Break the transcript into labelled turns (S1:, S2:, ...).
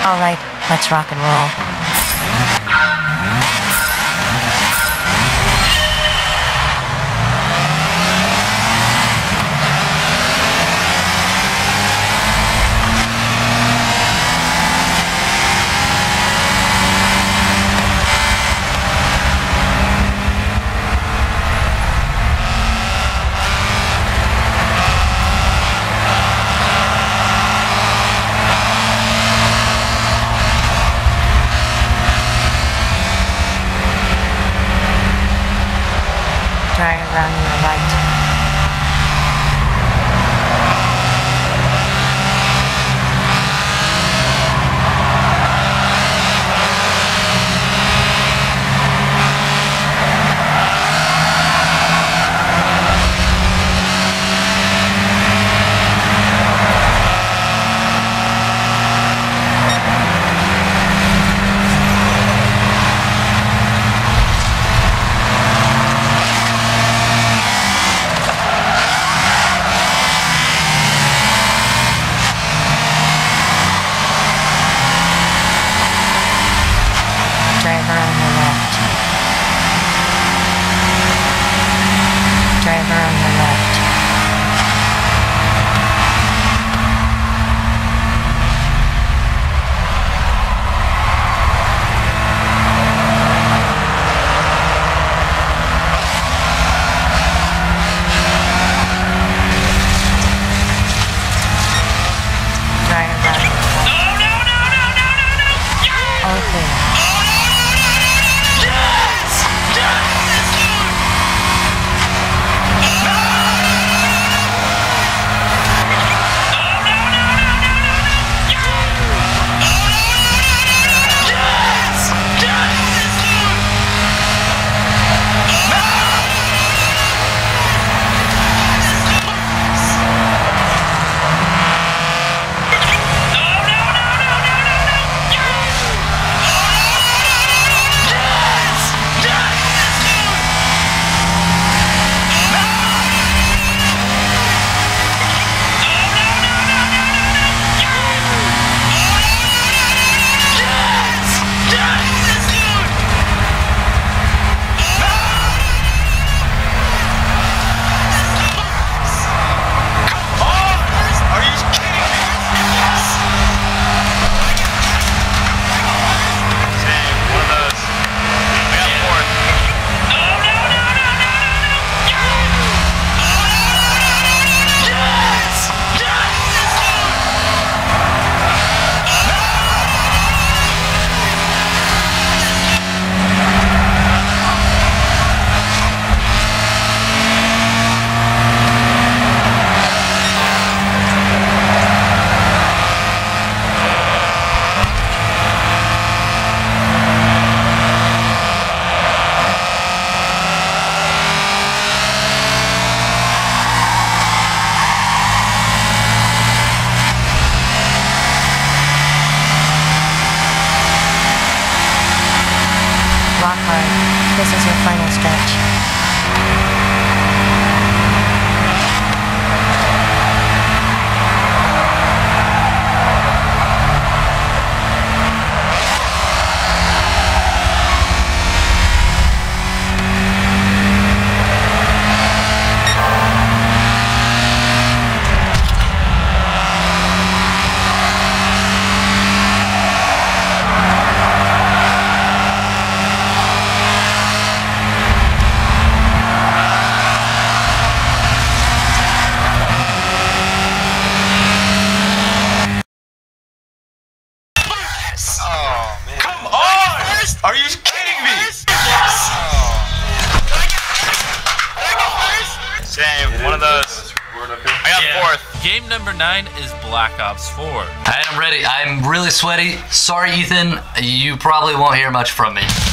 S1: Alright, let's rock and roll. Try around your right. Driver on your left. Driver on your left. Driver on your left. All clear. Rock hard. This is your final stretch.
S2: Oh, man. Come on! Are you kidding me? Same, one of those. I got fourth.
S3: Game number 9 is Black Ops 4.
S4: Alright, I'm ready. I'm really sweaty. Sorry, Ethan. You probably won't hear much from me.